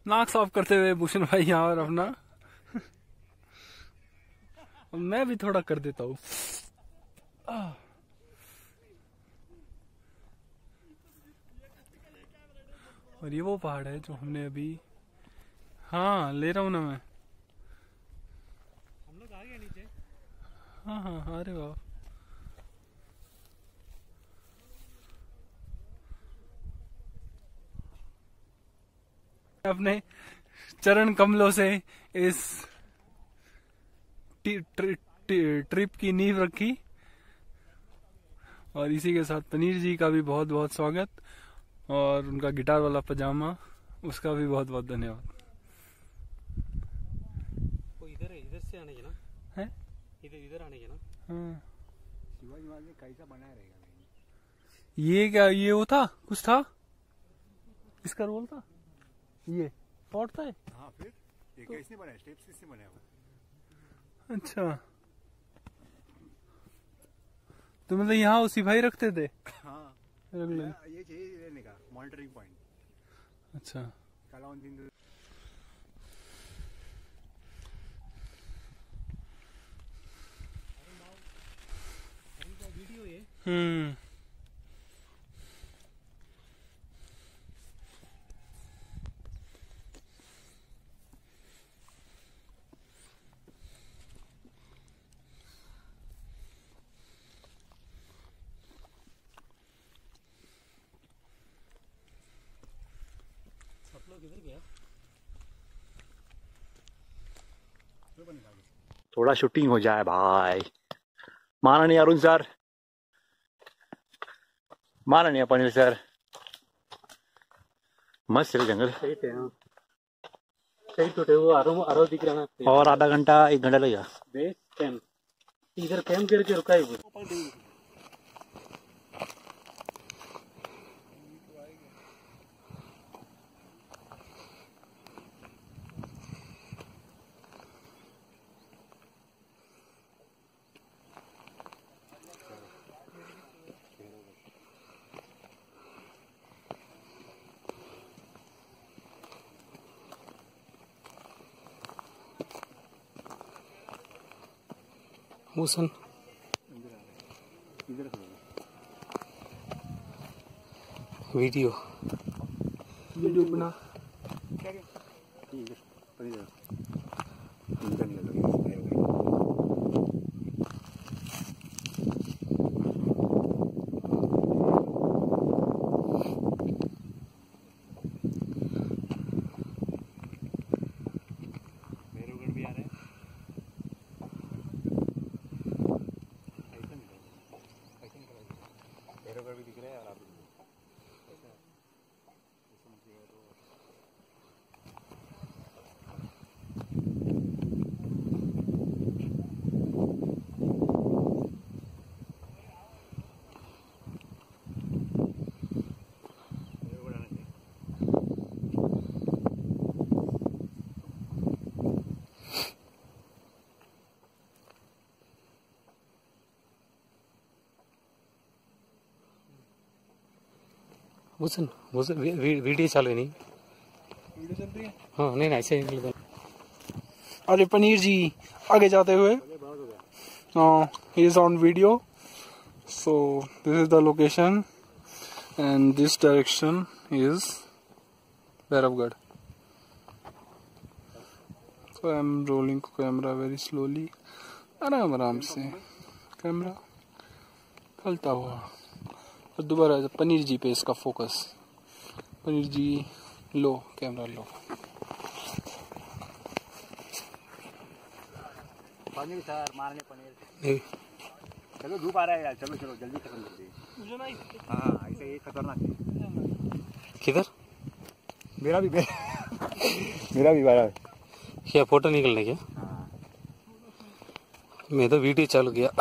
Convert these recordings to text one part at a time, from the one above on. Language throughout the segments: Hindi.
नाक साफ करते हुए भूषण भाई यहाँ और अपना मैं भी थोड़ा कर देता हूँ। और ये वो पहाड़ है जो हमने अभी, हाँ ले रहा हूँ ना मैं। हम लोग आ गए नीचे। हाँ हाँ, अरे वाह। अपने चरण कमलों से इस ट्रिप की नींव रखी, और इसी के साथ पनीर जी का भी बहुत बहुत स्वागत, और उनका गिटार वाला पजामा, उसका भी बहुत बहुत धन्यवाद। वो इधर से आने के ना है, इधर आने के ना। हाँ शिवाजी महाराज ने कैसा बनाया रहेगा। ये क्या, ये वो था, कुछ था, इसका रोल था, ये पॉट था। हाँ फिर ये तो कैसे बनाया, स्टेप्स किसने बनाया हुआ? अच्छा, तो मतलब यहाँ वो सिपाही रखते थे। हाँ ये चाहिए रहने का मॉनिटरिंग पॉइंट। अच्छा, कलावन दिन वीडियो ये सब लोग इधर गया। थोड़ा शूटिंग हो जाए भाई। माननीय अरुण सर, माननीय पनीर सर, मस्त है जंगल। सही थे, हाँ सही तो थे। वो आरो दिख रहा ना। और आधा घंटा 1 घंटा लगेगा। बेस कैंप इधर कैंप करके रुका है वो। भूषण वीडियो बना। भूषण वीडियो चालू नहीं। वीडियो चल रही है, हाँ नहीं ऐसे ही। अरे पनीर जी आगे जाते हुए, he is on video, so this is the location and this direction is Bharavgarh. So I am rolling camera very slowly, आराम आराम से कैमरा चलता हुआ, और दोबारा पनीर जी पे इसका फोकस। पनीर जी लो, कैमरा लो। पनीर सर, मारने पनीर। चलो धूप आ रहा है यार, चलो चलो जल्दी खत्म करते हैं। मुझे नहीं, हाँ ऐसे ये खतरनाक है। किधर मेरा भी मेरा भी बारा है। क्या फोटो निकलने क्या? हाँ मैं तो वीडियो चालू किया।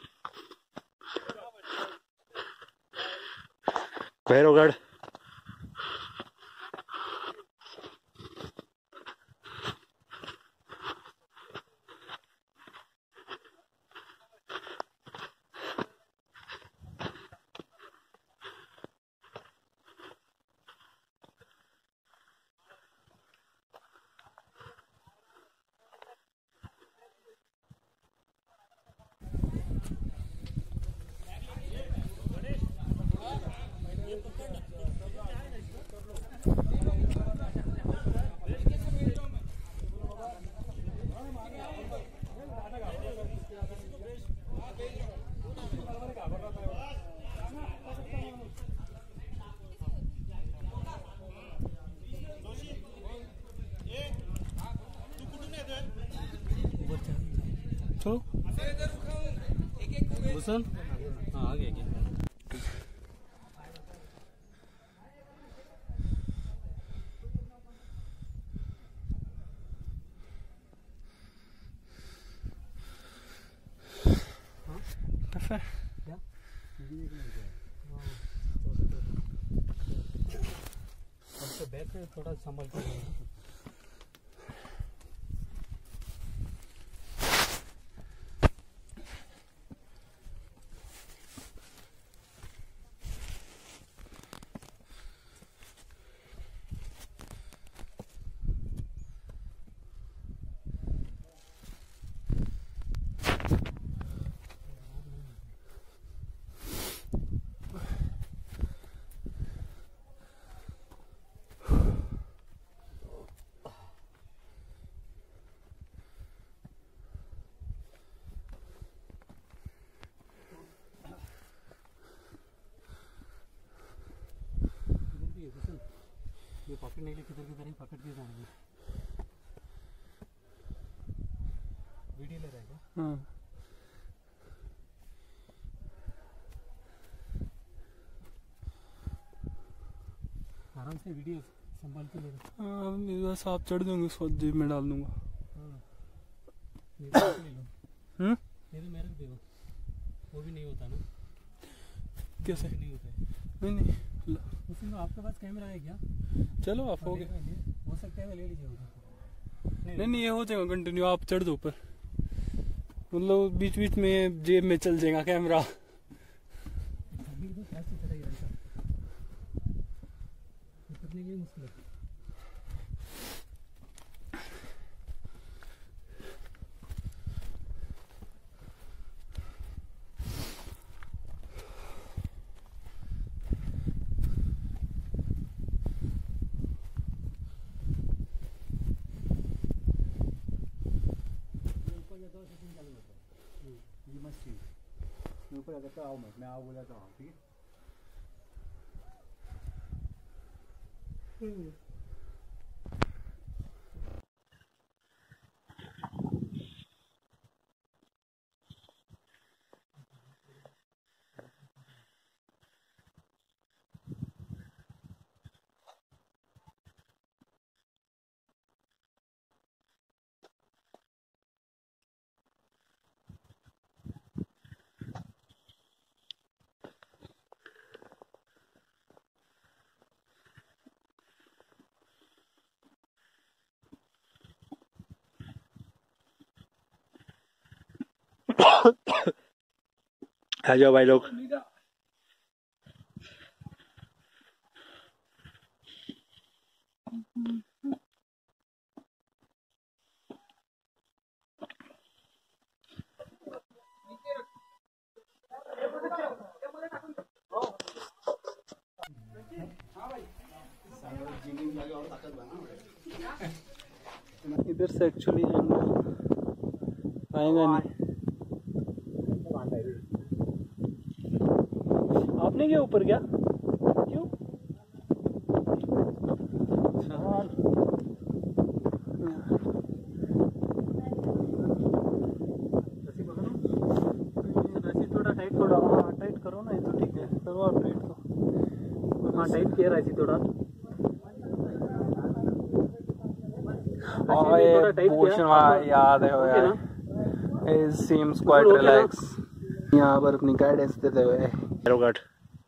भैरवगढ़ करो। भूषण हाँ आ गया क्या? Perfect. बैक थोड़ा संभल कर ये पकड़ने के लिए किधर किधर ही पकड़ के जाएंगे। वीडियो ले रहेगा। हाँ आराम से वीडियो संभाल के ले रहा। हाँ बस आप चढ़ दूंगी उसको जेब में डाल दूंगा। ले लो हम्म ये तो मेरे को दे दो। वो भी नहीं होता ना। कैसे नहीं होता है। नहीं नहीं उसमें आपके पास कैमरा है क्या? चलो आप हो गए। हो सकता है ले लीजिए उधर। नहीं नहीं ये हो जाएगा कंटिन्यू। आप चढ़ दो ऊपर मतलब बीच बीच में जेब में चल जाएगा कैमरा। अभी तो कैसे चलेगा ऐसा? उतरने के लिए मुश्किल है। ये मत सी मैं ऊपर अगर तो आओ मत मैं आओ बोला तो आओ ठीक है। आ जाओ भाई लोग। इधर से एक्चुअली आएगा नहीं। आपने क्या ऊपर गया क्यों? थोड़ा टाइट थोड़ा हाँ टाइट करो ना। ये तो ठीक है करो आप टाइट तो हाँ टाइट किया रहा है थोड़ा। याद है यार। It seems quite relaxed. यहाँ पर अपनी गाइडेंस देते हुए। Hello God.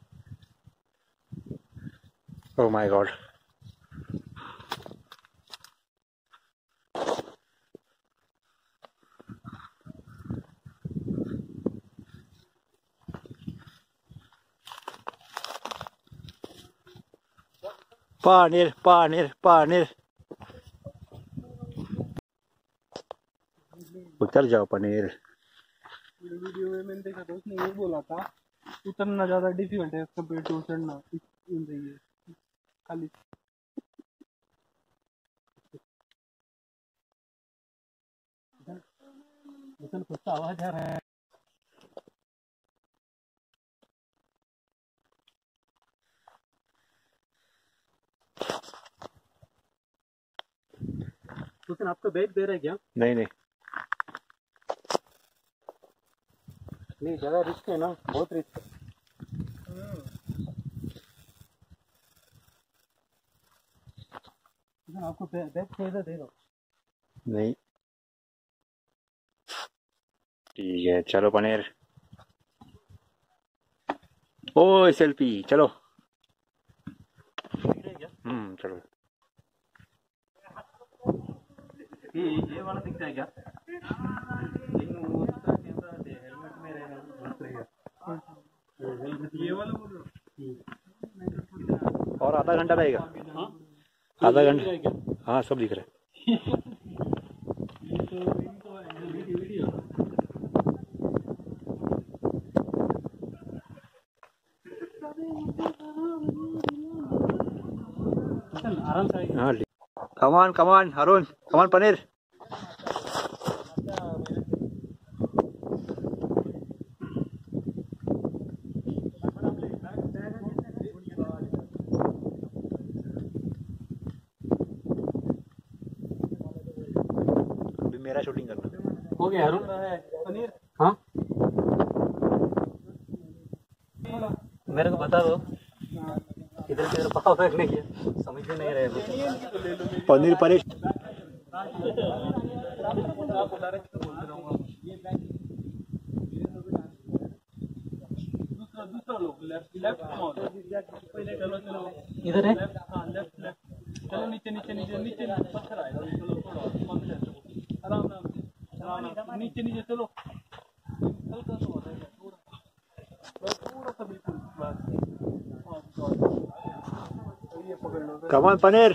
Oh my God. Paneer Paneer Paneer उतर जाओ पनीर। वीडियो में मैंने देखा था उसने ये बोला था उतरना ज्यादा डिफिकल्ट है कंपेयर टू चढ़ना। खाली कुछ तो आवाज आ रहा है। आपका बैग दे रहा है क्या? नहीं नहीं नहीं ज़्यादा रिस्क है ना, बहुत रिस्क है। आपको बैक से इधर दे दो। नहीं ठीक है, चलो पनीर। ओ सेल्फी चलो। चलो। ये वाला दिखता है क्या? लेकिन वो उसका कैमरा हेलमेट में रहेगा, मस्त रहेगा। ये वाला बोल रहा हूँ। और आधा घंटा लगेगा। हाँ आधा घंटा। हाँ सब दिख रहा है। आराम से। हाँ कमान कमान अरुण, कमान पनीर। अभी मेरा शूटिंग करना हो गया अरुण पनीर। हाँ मेरे को बता दो किधर किधर पाव रखने की, समझ में नहीं रहे। पनीर पनीर। इधर है। चलो नीचे नीचे नीचे नीचे पत्थर आएगा, चलो थोड़ा आराम आराम नीचे नीचे चलो। हल्का सा हो जाएगा, थोड़ा सा बिल्कुल बस। ये पकड़ लो। कमान पनीर।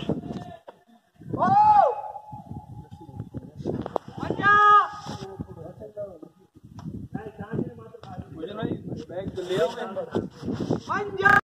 मुझे भाई बैग ले आओ।